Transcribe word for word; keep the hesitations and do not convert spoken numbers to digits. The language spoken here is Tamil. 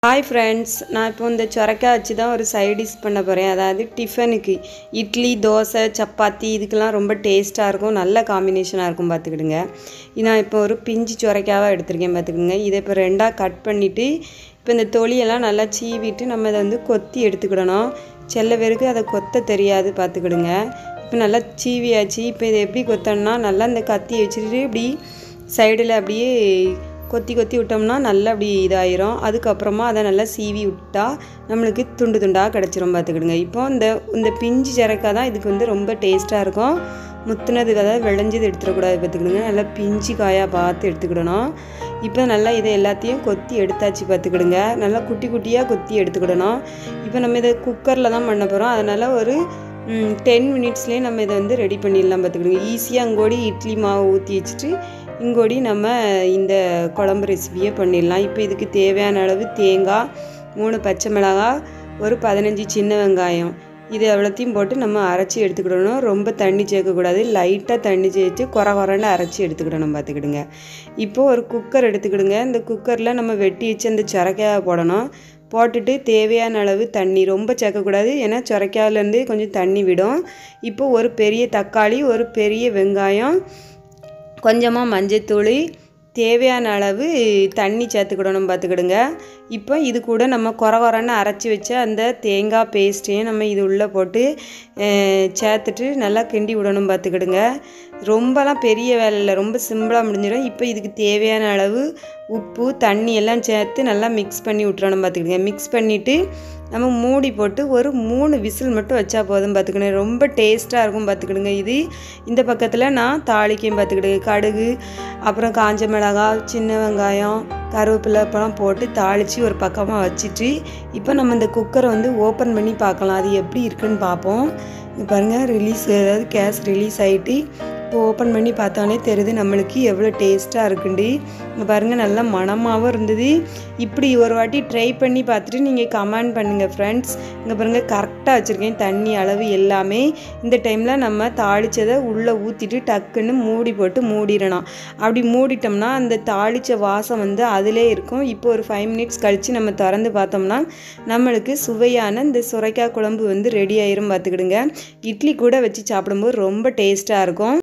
Hi friends, நான் இப்போ இந்த சொரக்காய் வச்சு தான் ஒரு சைட் டிஷ் பண்ண போகிறேன். அதாவது டிஃபனுக்கு இட்லி, தோசை, சப்பாத்தி இதுக்கெல்லாம் ரொம்ப டேஸ்ட்டாக இருக்கும், நல்ல காம்பினேஷனாக இருக்கும் பார்த்துக்கிடுங்க. நான் இப்போ ஒரு பிஞ்சு சொரக்காவாக எடுத்துருக்கேன் பார்த்துக்கிடுங்க. இதை இப்போ ரெண்டாக கட் பண்ணிவிட்டு இப்போ இந்த தொலியெல்லாம் நல்லா சீவிட்டு நம்ம இதை வந்து கொத்தி எடுத்துக்கிடணும். சில பேருக்கு அதை கொத்த தெரியாது பார்த்துக்கிடுங்க. இப்போ நல்லா சீவியாச்சு. இப்போ இதை எப்படி கொத்தணும்னா நல்லா இந்த கத்தியை வச்சுட்டு இப்படி சைடில் அப்படியே கொத்தி கொத்தி விட்டோம்னா நல்லா அப்படி இதாயிரும். அதுக்கப்புறமா அதை நல்லா சீவி விட்டா நம்மளுக்கு துண்டு துண்டாக கிடச்சிரும் பார்த்துக்கிடுங்க. இப்போ இந்த இந்த பிஞ்சு சொரக்காய் தான் இதுக்கு வந்து ரொம்ப டேஸ்ட்டாக இருக்கும். முத்துனதுக்கு அதாவது விளைஞ்சது எடுத்துடக்கூடாது பார்த்துக்கிடுங்க. நல்லா பிஞ்சு காயாக பார்த்து எடுத்துக்கிடணும். இப்போ நல்லா இதை எல்லாத்தையும் கொத்தி எடுத்தாச்சு பார்த்துக்கிடுங்க. நல்லா குட்டி குட்டியாக கொத்தி எடுத்துக்கிடணும். இப்போ நம்ம இதை குக்கரில் தான் பண்ண போகிறோம். அதனால் ஒரு டென் மினிட்ஸ்லேயே நம்ம இதை வந்து ரெடி பண்ணிடலாம் பார்த்துக்கிடுங்க. ஈஸியாக அங்கோடி இட்லி மாவு ஊற்றி வச்சுட்டு இங்கோடி நம்ம இந்த குழம்பு ரெசிபியே பண்ணிடலாம். இப்போ இதுக்கு தேவையான அளவு தேங்காய், மூணு பச்சை மிளகாய், ஒரு பதினஞ்சு சின்ன வெங்காயம், இது எவ்வளோத்தையும் போட்டு நம்ம அரைச்சி எடுத்துக்கிடணும். ரொம்ப தண்ணி சேர்க்கக்கூடாது, லைட்டாக தண்ணி சேர்த்து குறை குறைன்னு அரைச்சி எடுத்துக்கிடணும் பார்த்துக்கிடுங்க. இப்போது ஒரு குக்கர் எடுத்துக்கிடுங்க. இந்த குக்கரில் நம்ம வெட்டி வச்சு அந்த சொரக்காயை போடணும். போட்டுட்டு தேவையான அளவு தண்ணி, ரொம்ப சேர்க்கக்கூடாது, ஏன்னா சொரக்காயிலேருந்து கொஞ்சம் தண்ணி விடும். இப்போது ஒரு பெரிய தக்காளி, ஒரு பெரிய வெங்காயம், கொஞ்சமாக மஞ்சத்தூள், தேவையான அளவு தண்ணி சேர்த்துக்கிடணும் பார்த்துக்கிடுங்க. இப்போ இது கூட நம்ம குறை குறைன்னு அரைச்சி வச்ச அந்த தேங்காய் பேஸ்ட்டையும் நம்ம இது உள்ளே போட்டு சேர்த்துட்டு நல்லா கிண்டி விடணும் பார்த்துக்கிடுங்க. ரொம்பலாம் பெரிய வேலை இல்லை, ரொம்ப சிம்பிளாக முடிஞ்சிடும். இப்போ இதுக்கு தேவையான அளவு உப்பு, தண்ணி எல்லாம் சேர்த்து நல்லா மிக்ஸ் பண்ணி விட்டுறணும் பார்த்துக்கிடுங்க. மிக்ஸ் பண்ணிவிட்டு நம்ம மூடி போட்டு ஒரு மூணு விசில் மட்டும் வச்சா போதும் பார்த்துக்கிடுங்க. ரொம்ப டேஸ்ட்டாக இருக்கும் பார்த்துக்கிடுங்க. இது இந்த பக்கத்தில் நான் தாளிக்கையும் பார்த்துக்கிடுங்க. கடுகு, அப்புறம் காஞ்ச மிளகாய், சின்ன வெங்காயம், கருவேப்பிலை அப்பெல்லாம் போட்டு தாளித்து ஒரு பக்கமாக வச்சுட்டு இப்போ நம்ம இந்த குக்கரை வந்து ஓப்பன் பண்ணி பார்க்கலாம், அது எப்படி இருக்குன்னு பார்ப்போம். இங்கே பாருங்கள், ரிலீஸ் அதாவது கேஸ் ரிலீஸ் ஆகிட்டு இப்போ ஓப்பன் பண்ணி பார்த்தாலே தெரியுது நம்மளுக்கு எவ்வளோ டேஸ்ட்டாக இருக்குண்டு. இங்கே பாருங்கள், நல்லா மணமாகவும் இருந்தது. இப்படி ஒரு வாட்டி ட்ரை பண்ணி பார்த்துட்டு நீங்கள் கமெண்ட் பண்ணுங்கள் ஃப்ரெண்ட்ஸ். இங்கே பாருங்கள், கரெக்டாக வச்சுருக்கேன் தண்ணி அளவு எல்லாமே. இந்த டைமில் நம்ம தாளித்ததை உள்ளே ஊற்றிட்டு டக்குன்னு மூடி போட்டு மூடிடணும். அப்படி மூடிட்டோம்னா அந்த தாளித்த வாசம் வந்து அதிலே இருக்கும். இப்போ ஒரு ஃபைவ் மினிட்ஸ் கழித்து நம்ம திறந்து பார்த்தோம்னா நம்மளுக்கு சுவையான இந்த சுரைக்காய் குழம்பு வந்து ரெடி ஆயிரும் பார்த்துக்கிடுங்க. இட்லி கூட வச்சு சாப்பிடும்போது ரொம்ப டேஸ்ட்டாக இருக்கும்.